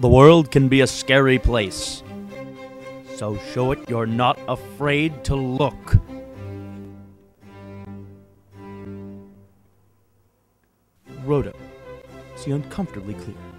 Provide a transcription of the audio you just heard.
The world can be a scary place, so show it you're not afraid to look. Rohto. See uncomfortably clear.